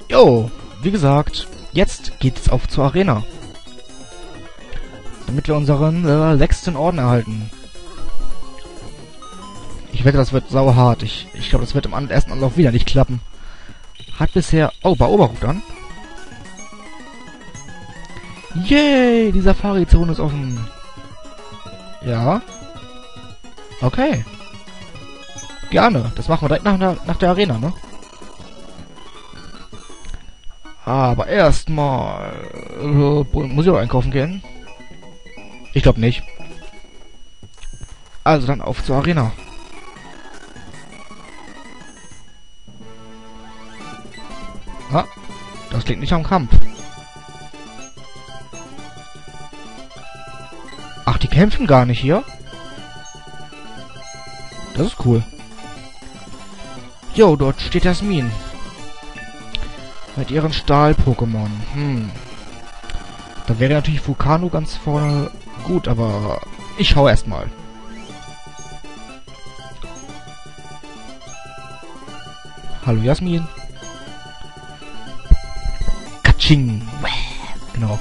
Jo, wie gesagt, jetzt geht's auf zur Arena. Damit wir unseren 6. Orden erhalten. Ich wette, das wird sauhart. Ich glaube, das wird im ersten Anlauf wieder nicht klappen. Hat bisher... Oh, bei Oberhut dann. Yay, die Safari-Zone ist offen. Ja. Okay. Gerne. Das machen wir direkt nach der Arena, ne? Aber erstmal... muss ich auch einkaufen gehen? Ich glaube nicht. Also dann auf zur Arena. Ah, das klingt nicht am Kampf. Ach, die kämpfen gar nicht hier? Das ist cool. Jo, dort steht Jasmin. Mit ihren Stahl-Pokémon. Da wäre natürlich Vulcano ganz vorne gut, aber ich schaue erstmal. Hallo Jasmin. Katsching. Genau.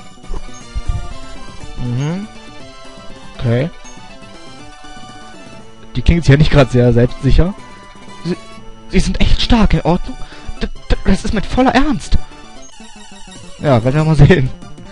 Okay. Die klingt ja nicht gerade sehr selbstsicher. Sie sind echt stark, in Ordnung? Das ist mit voller Ernst. Ja, werden wir mal sehen.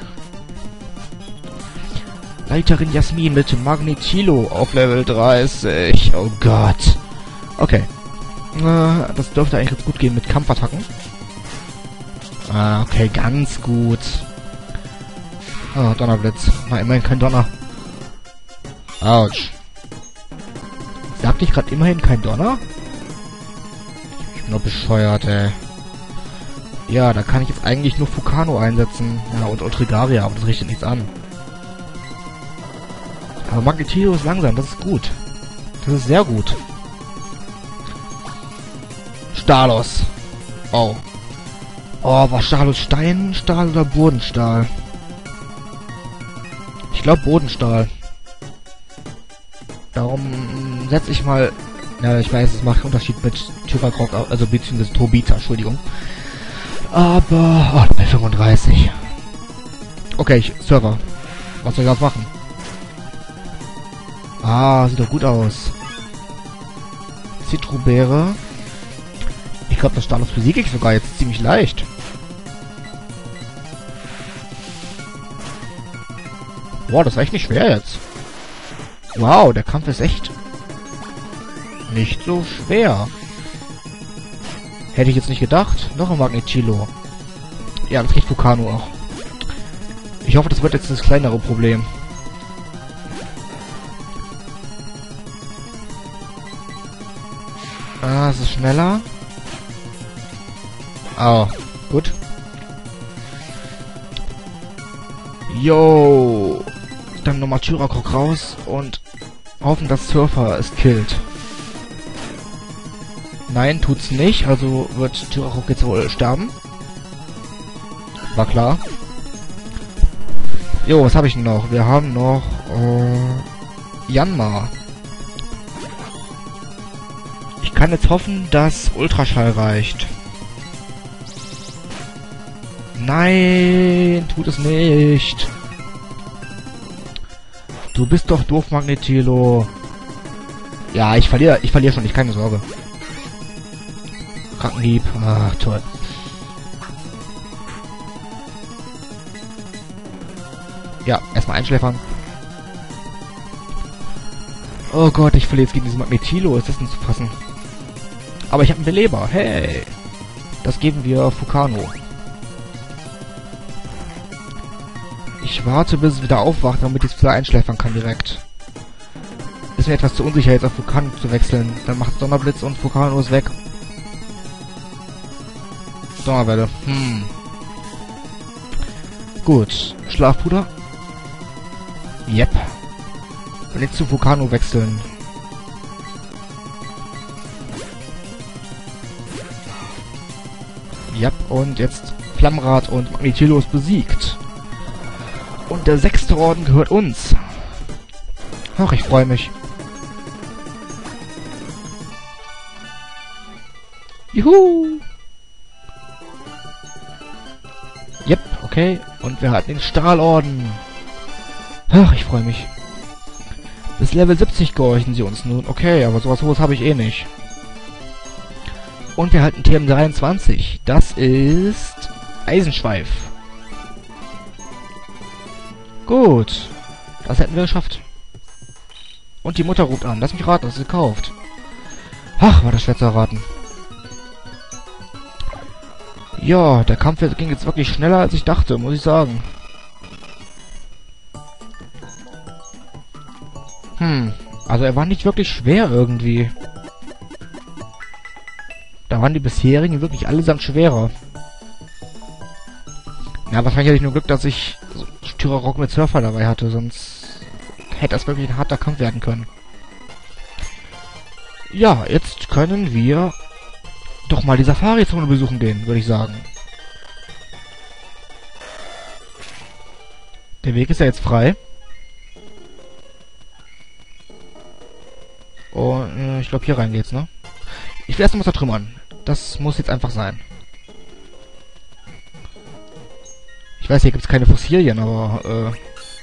Leiterin Jasmin mit Magnetilo auf Level 30. Oh Gott. Okay. Das dürfte eigentlich ganz gut gehen mit Kampfattacken. Okay, ganz gut. Donnerblitz. Na, immerhin kein Donner. Autsch. Sagte ich gerade immerhin kein Donner? Ich bin doch bescheuert, ey. Ja, da kann ich jetzt eigentlich nur Vulcano einsetzen. Ja, und Ultrigaria, aber das richtet nichts an. Aber Magnetilo ist langsam, das ist gut. Das ist sehr gut. Stalos. Oh. Oh, war Stalos Steinstahl oder Bodenstahl? Ich glaube Bodenstahl. Darum setze ich mal... Ja, ich weiß, es macht einen Unterschied mit Tyrakrok, also beziehungsweise Turbita, Entschuldigung. Aber... Oh, bei 35. Okay, Server. Was soll ich jetzt machen? Ah, sieht doch gut aus. Zitrobeere. Ich glaube, das Stalos besiege ich sogar jetzt ziemlich leicht. Boah, das ist echt nicht schwer jetzt. Wow, der Kampf ist echt nicht so schwer. Hätte ich jetzt nicht gedacht. Noch ein Magnetilo. Ja, das kriegt Vulcano auch. Ich hoffe, das wird jetzt das kleinere Problem. Ah, es ist schneller. Ah, gut. Yo. Dann nochmal Tyrakrok raus und hoffen, dass Surfer es killt. Nein, tut's nicht. Also wird Tyrakrok jetzt wohl sterben. War klar. Jo, was habe ich denn noch? Wir haben noch Yanma. Ich kann jetzt hoffen, dass Ultraschall reicht. Nein, tut es nicht. Du bist doch doof, Magnetilo. Ja, ich verliere schon nicht, keine Sorge. Krankenhieb. Ach, toll. Ja, erstmal einschläfern. Oh Gott, ich verliere jetzt gegen diesen Magnetilo. Ist das denn zu fassen? Aber ich habe einen Beleber. Hey. Das geben wir Vulcano. Ich warte, bis es wieder aufwacht, damit ich es wieder einschläfern kann direkt. Ist mir etwas zu unsicher, jetzt auf Vulcano zu wechseln. Dann macht Donnerblitz und Vulcano ist weg. Donnerwelle. Gut. Schlafpuder. Yep. Und jetzt zu Vulcano wechseln. Yep. Und jetzt Flammrad und Magnetilo ist besiegt. Und der 6. Orden gehört uns. Ach, ich freue mich. Juhu! Yep, okay. Und wir hatten den Stahlorden. Ach, ich freue mich. Bis Level 70 gehorchen sie uns nun. Okay, aber sowas hohes habe ich eh nicht. Und wir halten TM23. Das ist Eisenschweif. Gut. Das hätten wir geschafft. Und die Mutter ruft an. Lass mich raten, das ist gekauft. Ach, war das schwer zu erraten. Ja, der Kampf ging jetzt wirklich schneller, als ich dachte, muss ich sagen. Also er war nicht wirklich schwer irgendwie. Da waren die bisherigen wirklich allesamt schwerer. Ja, wahrscheinlich hatte ich nur Glück, dass ich so Tyra-Rock mit Surfer dabei hatte, sonst hätte das wirklich ein harter Kampf werden können. Ja, jetzt können wir doch mal die Safari-Zone besuchen gehen, würde ich sagen. Der Weg ist ja jetzt frei. Und ich glaube, hier rein geht's, ne? Ich will erst mal zertrümmern. Das muss jetzt einfach sein. Ich weiß, hier gibt's keine Fossilien, aber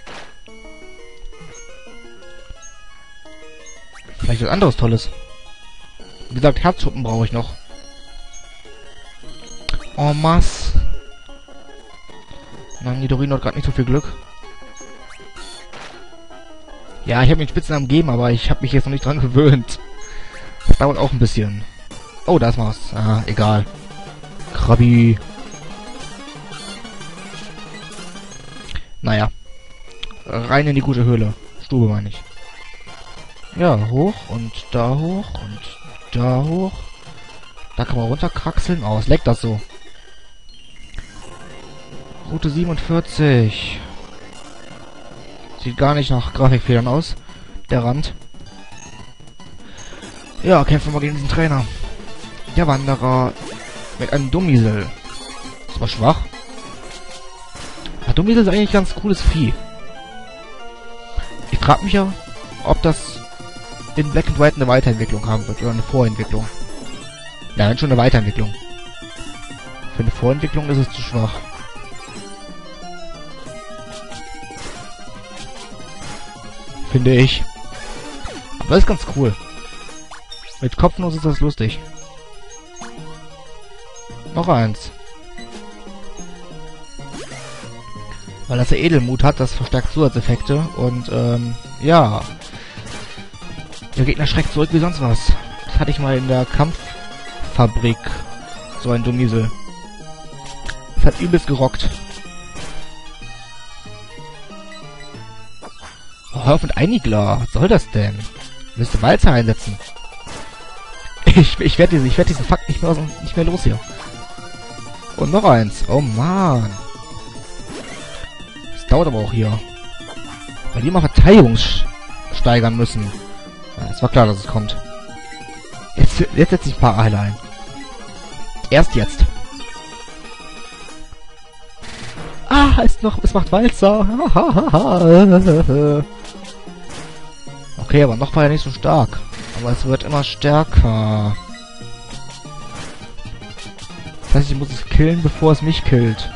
vielleicht was anderes Tolles. Wie gesagt, Herzschuppen brauche ich noch. En masse. Na, Nidorino hat gerade nicht so viel Glück. Ja, ich habe mir den Spitznamen gegeben, aber ich habe mich jetzt noch nicht dran gewöhnt. Das dauert auch ein bisschen. Oh, da ist was. Ah, egal. Krabi. Naja. Rein in die gute Höhle. Stube, meine ich. Ja, hoch und da hoch und da hoch. Da kann man runterkraxeln. Oh, was leckt das so? Route 47. Sieht gar nicht nach Grafikfehlern aus. Der Rand. Ja, kämpfen wir gegen diesen Trainer. Der Wanderer mit einem Dummiesel. Das war schwach. Der Dummiesel ist eigentlich ein ganz cooles Vieh. Ich frage mich ja, ob das in Black and White eine Weiterentwicklung haben wird oder eine Vorentwicklung. Ja, dann schon eine Weiterentwicklung. Für eine Vorentwicklung ist es zu schwach. Finde ich. Aber das ist ganz cool. Mit Kopfnuss ist das lustig. Noch eins. Weil das der Edelmut hat, das verstärkt Zusatzeffekte. Und, ja. Der Gegner schreckt zurück wie sonst was. Das hatte ich mal in der Kampffabrik. So ein Dummiesel. Das hat übelst gerockt. Oh, hör auf mit Einigler. Was soll das denn? Willst du Walzer einsetzen? Ich werde diesen Fakt nicht mehr los hier. Und noch eins. Oh man. Das dauert aber auch hier. Weil die mal Verteidigung steigern müssen. Ja, es war klar, dass es kommt. Jetzt setze ich ein paar Eile ein. Erst jetzt. Ah, es macht Walzer. Okay, aber noch war er nicht so stark. Aber es wird immer stärker. Das heißt, ich muss es killen, bevor es mich killt.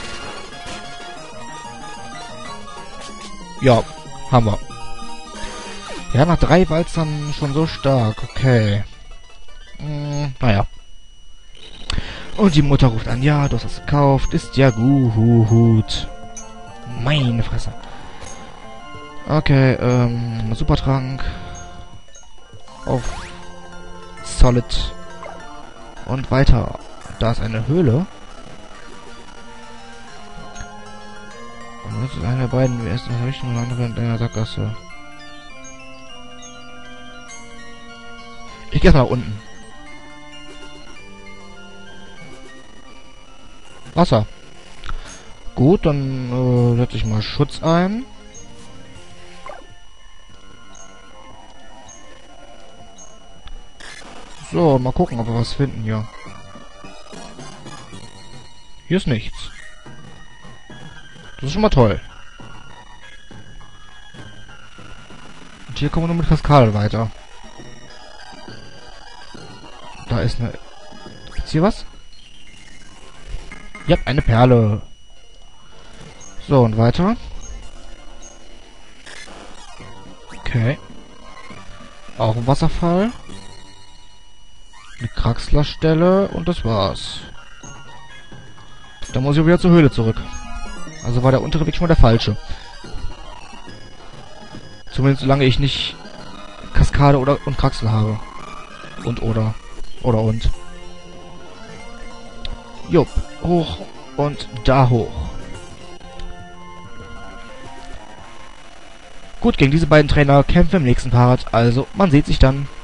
Ja, haben wir. Ja, nach 3 Walzern schon so stark. Okay. Naja. Und die Mutter ruft an. Ja, du hast das gekauft. Ist ja gut. Meine Fresse. Okay, Supertrank. Auf Solid. Und weiter. Da ist eine Höhle. Und das ist einer der beiden. Wir essen in der Richtung und andere in einer Sackgasse. Ich gehe erstmal nach unten. Wasser. Gut, dann setze ich mal Schutz ein. So, mal gucken, ob wir was finden hier. Hier ist nichts. Das ist schon mal toll. Und hier kommen wir nur mit Kaskade weiter. Da ist eine... Ist hier was? Ja, eine Perle. So, und weiter. Okay. Auch ein Wasserfall. Eine Kraxlerstelle und das war's. Dann muss ich auch wieder zur Höhle zurück. Also war der untere Weg schon mal der falsche. Zumindest solange ich nicht Kaskade und Kraxel habe. Und. Jupp. Hoch und da hoch. Gut, gegen diese beiden Trainer kämpfen wir im nächsten Part. Also, man sieht sich dann.